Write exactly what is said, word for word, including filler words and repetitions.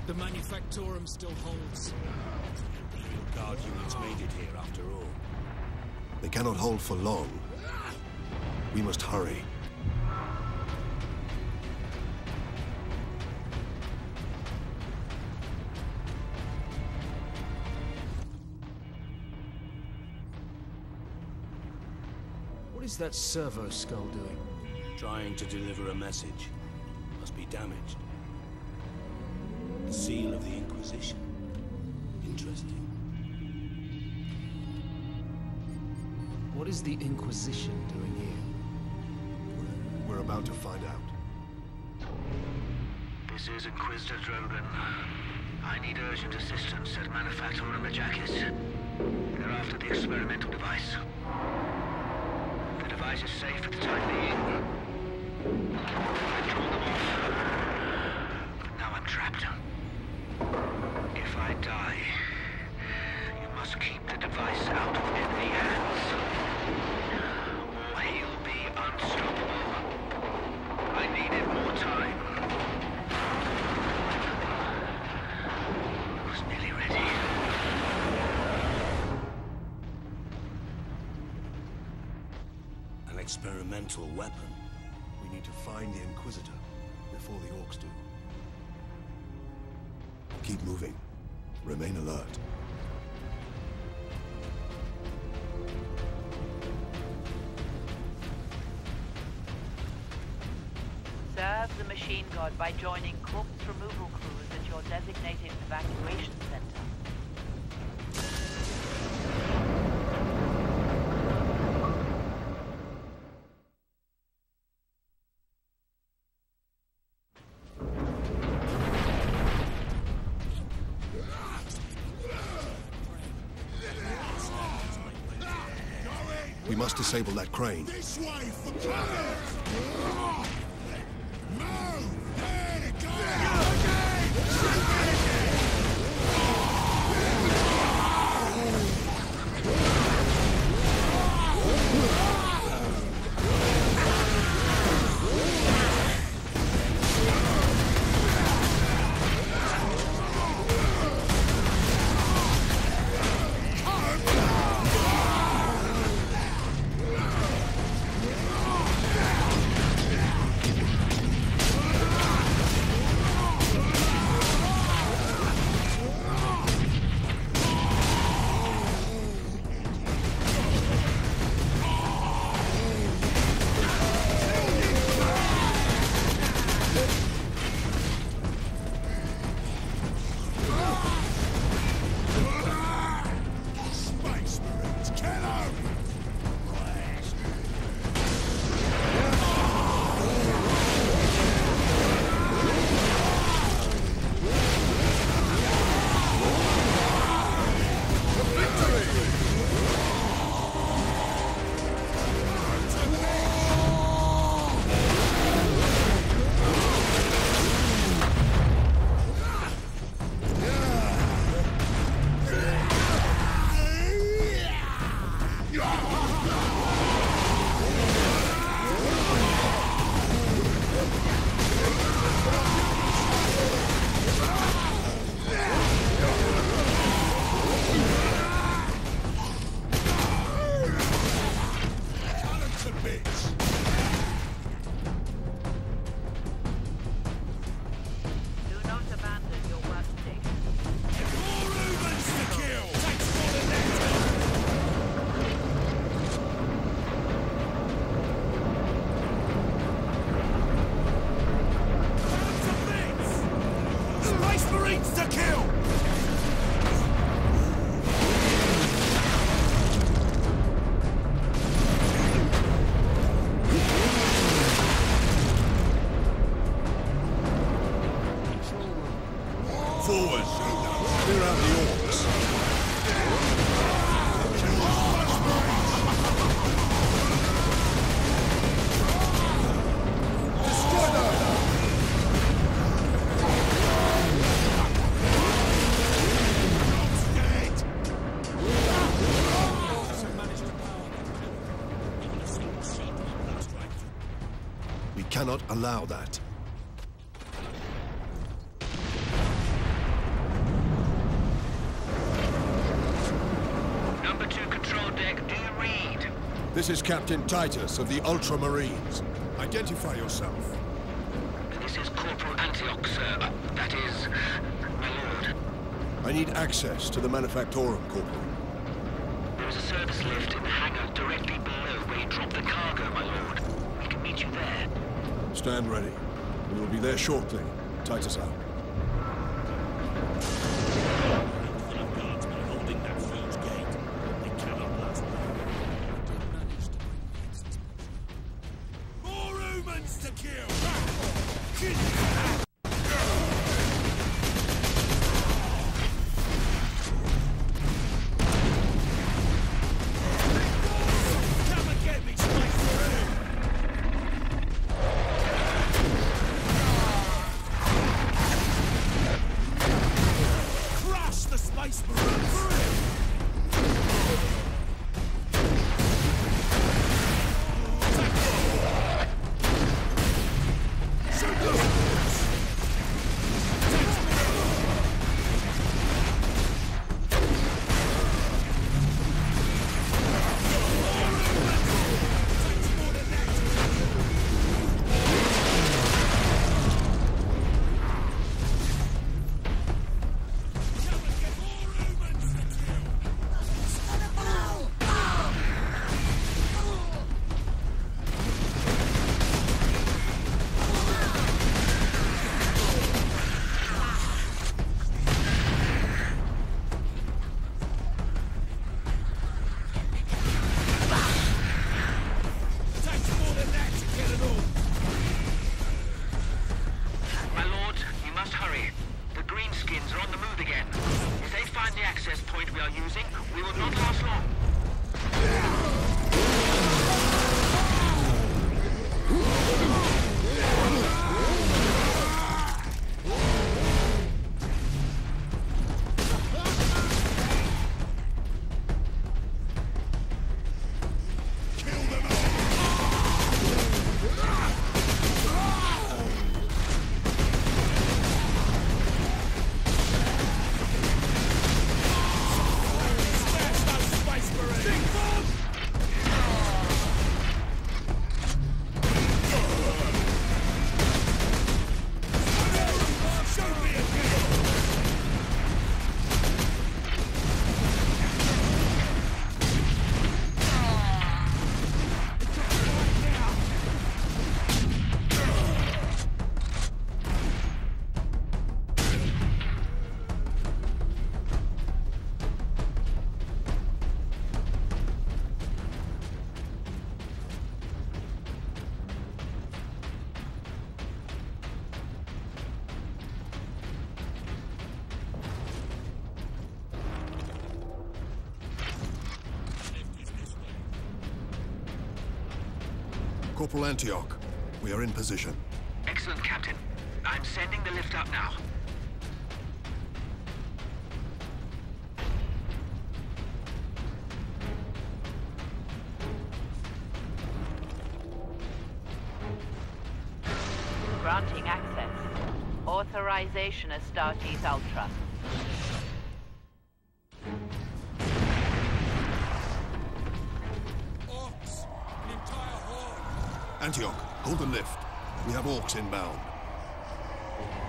The Manufactorum still holds. The Imperial Guard units made it here after all. They cannot hold for long. We must hurry. What is that servo skull doing? Trying to deliver a message. Must be damaged. The seal of the Inquisition. Interesting. What is the Inquisition doing here? We're about to find out. This is Inquisitor Drogan. I need urgent assistance at Manufactorum Ajakis. They're after the experimental device. The device is safe for the time being. I've drawn them off. But now I'm trapped. If I die, you must keep the device out of enemy hands. Or he'll be unstoppable. I needed more time. I was nearly ready. An experimental weapon. We need to find the Inquisitor before the Orcs do. Keep moving. Remain alert. Serve the machine god by joining corpse removal crews at your designated evacuation center. We must disable that crane. This way for cover! Move! There it goes! Forward! Clear out the orcs! Destroy them! We cannot allow that. This is Captain Titus of the Ultramarines. Identify yourself. This is Corporal Antioch, sir. Uh, that is, my lord. I need access to the Manufactorum, Corporal. There is a service lift in the hangar directly below where you drop the cargo, my lord. We can meet you there. Stand ready. We will be there shortly. Titus out. Full of guardsmen holding that huge gate. They cannot last long. More humans to kill! Come and get me, Spice Marine! Crush the Spice Marines! My lord, you must hurry. The Greenskins are on the move again. If they find the access point we are using, we will not last long. Corporal Antioch, we are in position. Excellent, Captain. I'm sending the lift up now. Granting access. Authorization Astartes Ultra. Orcs! An entire horde! Antioch, hold the lift. We have orcs inbound.